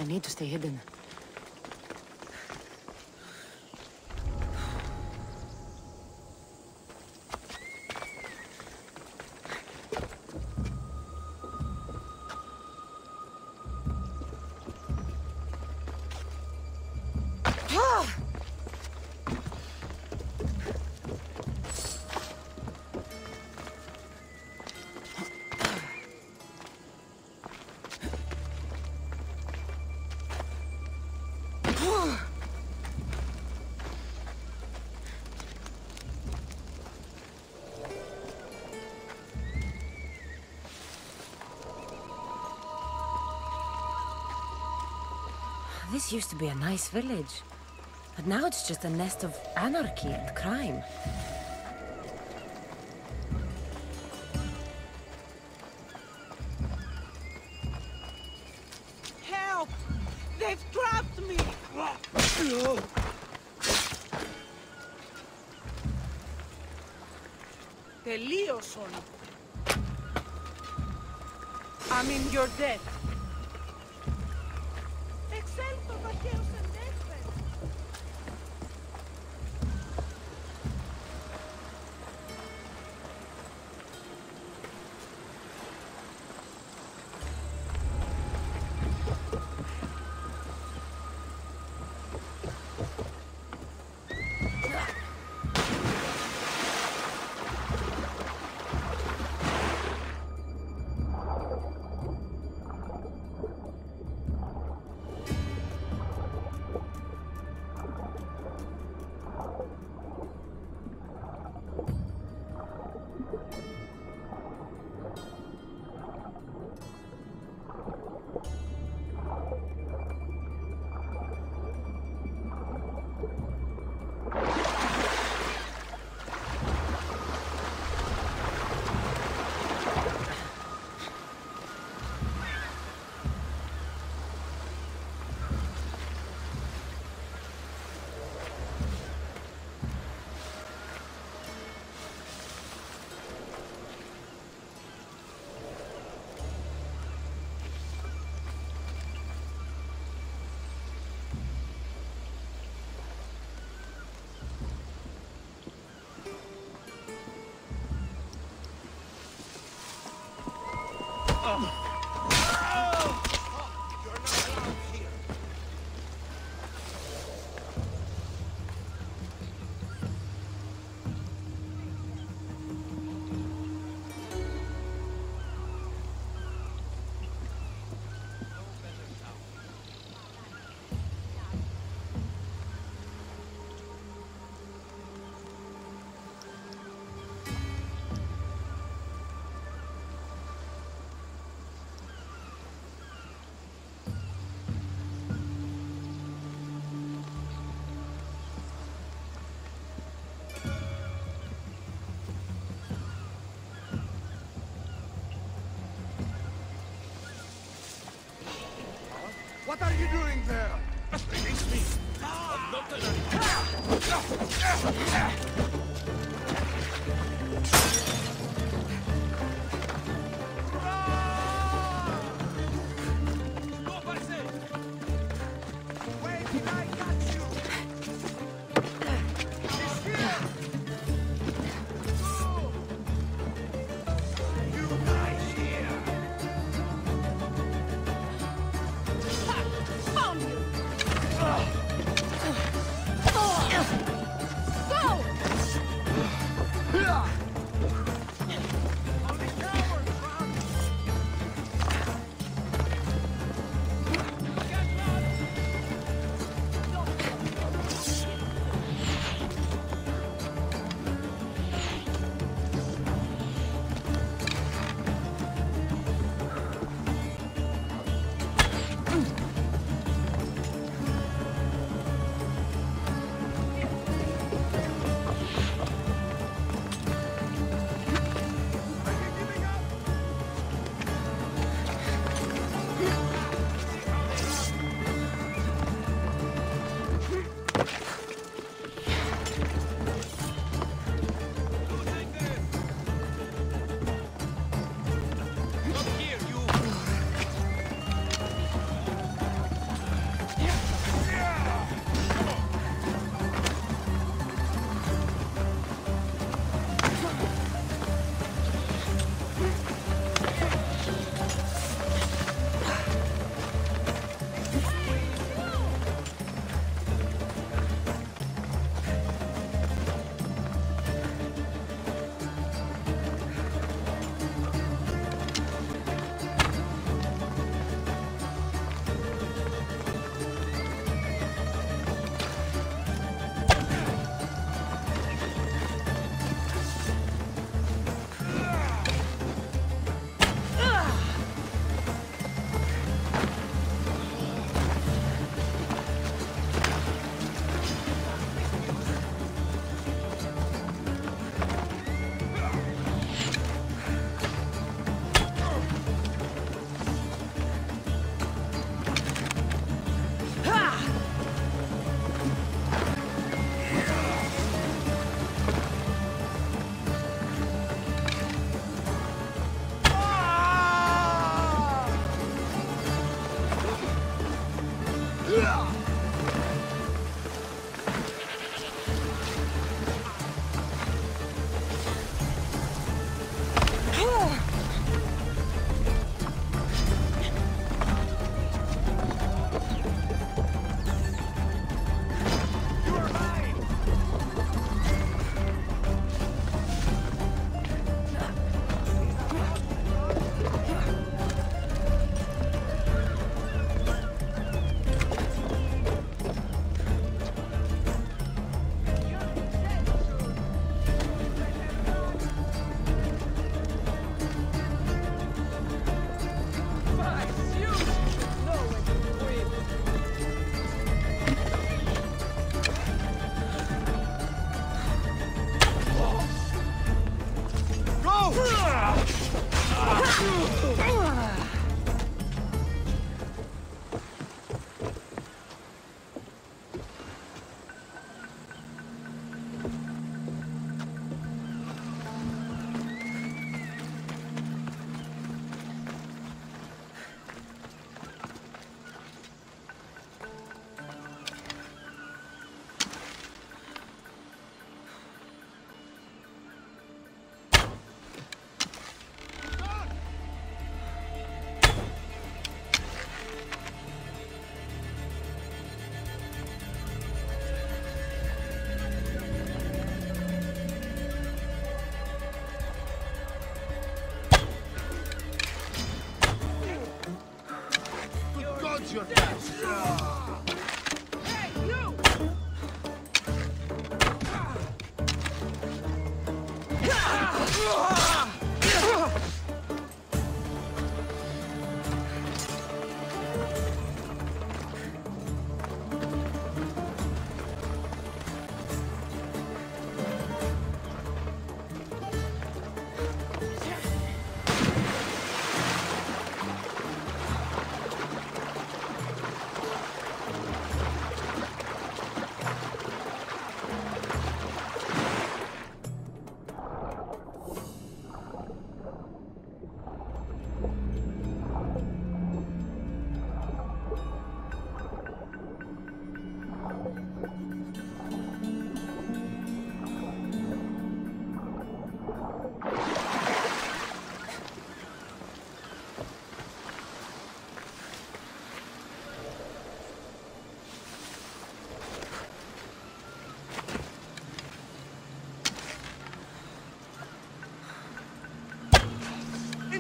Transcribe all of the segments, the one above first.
I need to stay hidden. This used to be a nice village, but now it's just a nest of anarchy and crime. Help! They've trapped me! Τελείωσον! I'm in your debt. Εξέλθω βαχαίως ενέφερ! What are you doing there? Release me! I'm not Where did I catch you? He's here! Go! You guys here! Found you! Go!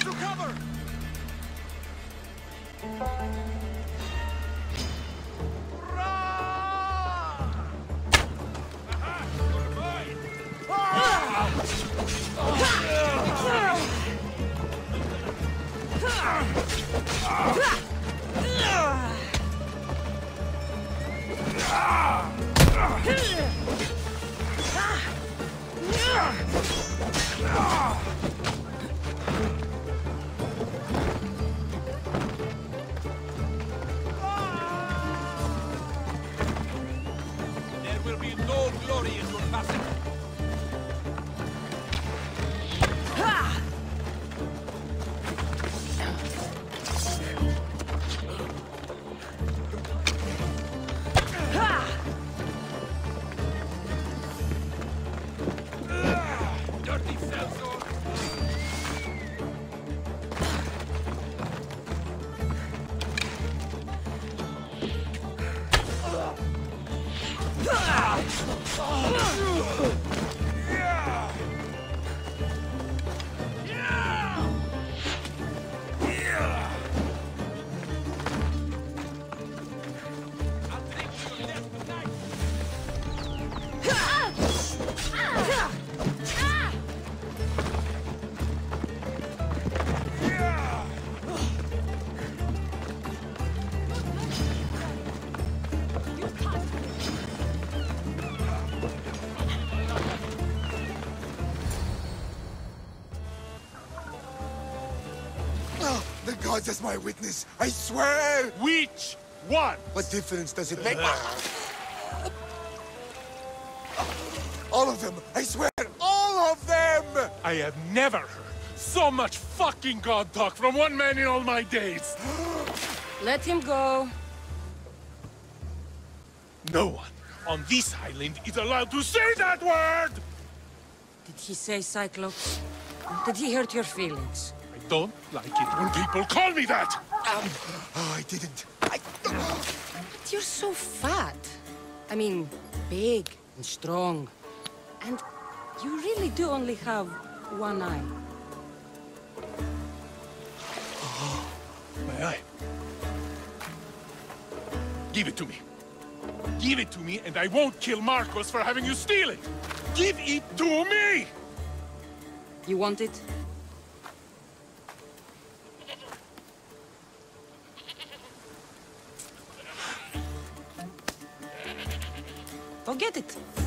Into cover! There will be no glory in your passing. Dirty sellsword. I'll take you left tonight. Oh, the gods as my witness, I swear! Which one? What difference does it make? All of them! I swear! All of them! I have never heard so much fucking god talk from one man in all my days. Let him go. No one on this island is allowed to say that word! Did he say Cyclops? Did he hurt your feelings? I don't like it when people call me that! Oh, I didn't. But you're so fat. I mean, big and strong. And you really do only have one eye. My eye. Give it to me. Give it to me and I won't kill Marcos for having you steal it! Give it to me! You want it? Go get it.